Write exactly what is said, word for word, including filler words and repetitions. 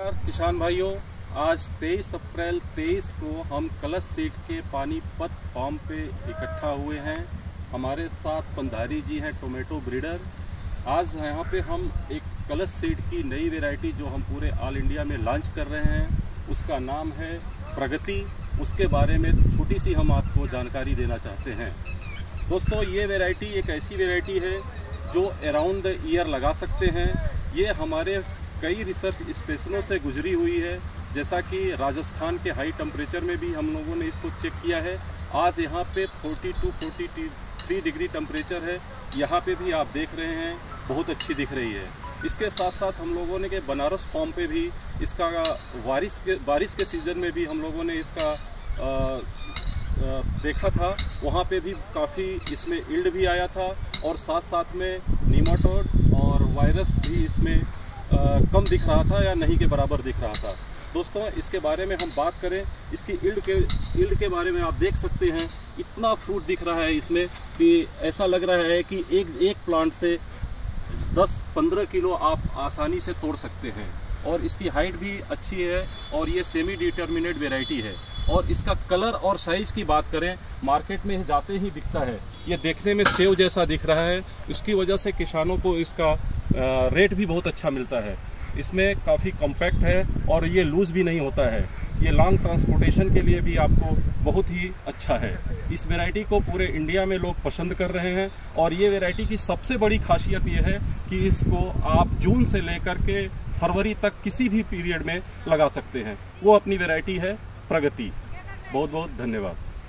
नमस्कार किसान भाइयों, आज तेईस अप्रैल तेईस को हम कलश सीड के पानीपत फार्म पे इकट्ठा हुए हैं। हमारे साथ पंधारी जी हैं, टोमेटो ब्रीडर। आज यहाँ पे हम एक कलश सीड की नई वैरायटी जो हम पूरे ऑल इंडिया में लॉन्च कर रहे हैं, उसका नाम है प्रगति। उसके बारे में छोटी सी हम आपको जानकारी देना चाहते हैं। दोस्तों, ये वैरायटी एक ऐसी वैरायटी है जो अराउंड द ईयर लगा सकते हैं। ये हमारे कई रिसर्च स्टेशनों से गुजरी हुई है, जैसा कि राजस्थान के हाई टेम्परेचर में भी हम लोगों ने इसको चेक किया है। आज यहाँ पे बयालीस टू तैंतालीस डिग्री टेम्परेचर है। यहाँ पे भी आप देख रहे हैं बहुत अच्छी दिख रही है। इसके साथ साथ हम लोगों ने के बनारस फार्म पे भी इसका बारिश के बारिश के सीज़न में भी हम लोगों ने इसका आ, आ, देखा था। वहाँ पे भी काफ़ी इसमें इल्ड भी आया था और साथ साथ में नीमाटोड और वायरस भी इसमें आ, कम दिख रहा था या नहीं के बराबर दिख रहा था। दोस्तों, इसके बारे में हम बात करें, इसकी इल्ड के इल्ड के बारे में आप देख सकते हैं, इतना फ्रूट दिख रहा है इसमें कि ऐसा लग रहा है कि एक एक प्लांट से दस पंद्रह किलो आप आसानी से तोड़ सकते हैं। और इसकी हाइट भी अच्छी है और ये सेमी डिटर्मिनेट वैरायटी है। और इसका कलर और साइज़ की बात करें, मार्केट में जाते ही दिखता है। ये देखने में सेव जैसा दिख रहा है, इसकी वजह से किसानों को इसका रेट भी बहुत अच्छा मिलता है। इसमें काफ़ी कॉम्पैक्ट है और ये लूज़ भी नहीं होता है। ये लॉन्ग ट्रांसपोर्टेशन के लिए भी आपको बहुत ही अच्छा है। इस वैरायटी को पूरे इंडिया में लोग पसंद कर रहे हैं। और ये वैरायटी की सबसे बड़ी खासियत ये है कि इसको आप जून से लेकर के फरवरी तक किसी भी पीरियड में लगा सकते हैं। वो अपनी वैरायटी है प्रगति। बहुत बहुत धन्यवाद।